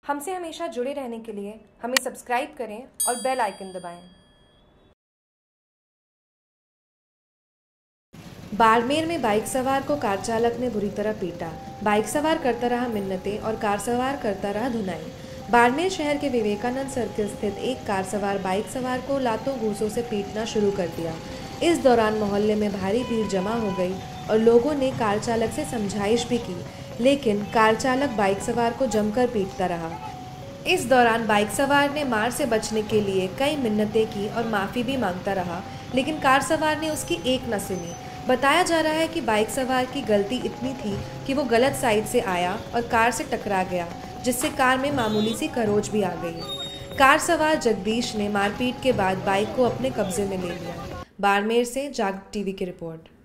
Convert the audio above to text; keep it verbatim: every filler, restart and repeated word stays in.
हमसे हमेशा जुड़े रहने के लिए हमें सब्सक्राइब करें और बेल आइकन दबाएं। बाड़मेर में बाइक सवार को कार चालक ने बुरी तरह पीटा। बाइक सवार करता रहा मिन्नतें और कार सवार करता रहा धुनाई। बाड़मेर शहर के विवेकानंद सर्किल स्थित एक कार सवार बाइक सवार को लातों घूंसों से पीटना शुरू कर दिया। इस दौरान मोहल्ले में भारी भीड़ जमा हो गई और लोगों ने कार चालक से समझाइश भी की, लेकिन कार चालक बाइक सवार को जमकर पीटता रहा। इस दौरान बाइक सवार ने मार से बचने के लिए कई मिन्नतें की और माफ़ी भी मांगता रहा, लेकिन कार सवार ने उसकी एक न सुनी। बताया जा रहा है कि बाइक सवार की गलती इतनी थी कि वो गलत साइड से आया और कार से टकरा गया, जिससे कार में मामूली सी खरोंच भी आ गई। कार सवार जगदीश ने मारपीट के बाद बाइक को अपने कब्जे में ले लिया। बाड़मेर से जाग टीवी की रिपोर्ट।